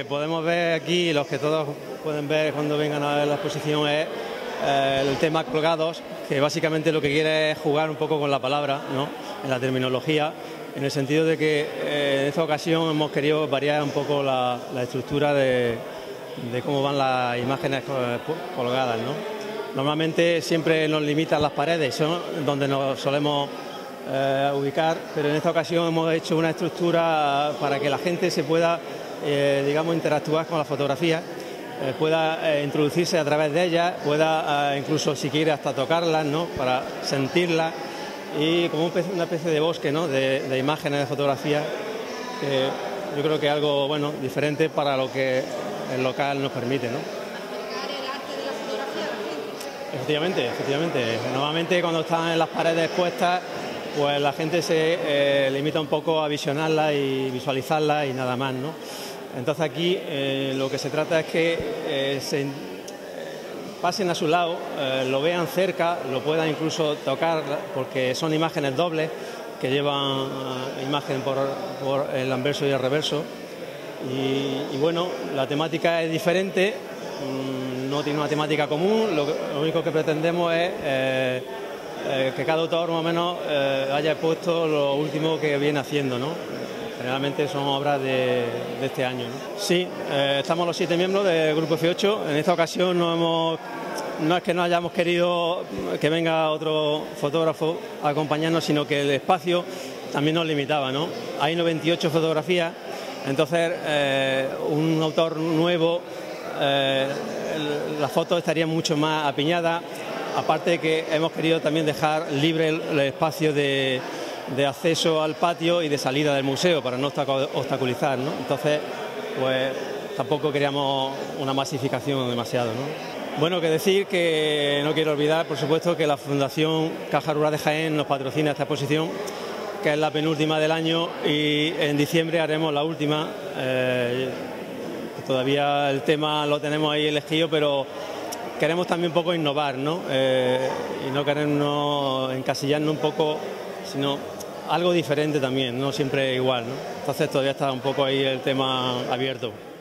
que podemos ver aquí, los que todos pueden ver cuando vengan a ver la exposición, es el tema colgados, que básicamente lo que quiere es jugar un poco con la palabra, ¿no?, en la terminología, en el sentido de que en esta ocasión hemos querido variar un poco la estructura de cómo van las imágenes colgadas, ¿no? Normalmente siempre nos limitan las paredes, son donde nos solemos ubicar, pero en esta ocasión hemos hecho una estructura para que la gente se pueda, digamos, interactuar con la fotografía, pueda introducirse a través de ellas, pueda incluso, si quiere, hasta tocarlas, ¿no?, para sentirlas, y como una especie de bosque, ¿no?, de imágenes, de fotografías, que yo creo que es algo, bueno, diferente para lo que el local nos permite, ¿no? Acercar el arte de la fotografía a la gente. Efectivamente. Normalmente cuando están en las paredes expuestas, pues la gente se limita un poco a visionarla y visualizarla y nada más, ¿no? Entonces aquí lo que se trata es que pasen a su lado, lo vean cerca, lo puedan incluso tocar, porque son imágenes dobles que llevan imagen por el anverso y el reverso. Y bueno, la temática es diferente, no tiene una temática común, lo único que pretendemos es que cada autor más o menos haya puesto lo último que viene haciendo, ¿no? Generalmente son obras de este año, ¿no? Sí, estamos los 7 miembros del Grupo F8. En esta ocasión no es que no hayamos querido que venga otro fotógrafo a acompañarnos, sino que el espacio también nos limitaba, ¿no? Hay 98 fotografías, entonces un autor nuevo, las fotos estarían mucho más apiñadas. Aparte que hemos querido también dejar libre el espacio de acceso al patio y de salida del museo para no obstaculizar, ¿no? Entonces, pues tampoco queríamos una masificación demasiado, ¿no? Bueno, que decir que no quiero olvidar, por supuesto, que la Fundación Caja Rural de Jaén nos patrocina esta exposición, que es la penúltima del año, y en diciembre haremos la última. Todavía el tema lo tenemos ahí elegido, pero queremos también un poco innovar, ¿no? Y no querernos encasillarnos un poco, sino algo diferente también, no siempre igual, ¿no? Entonces todavía está un poco ahí el tema abierto.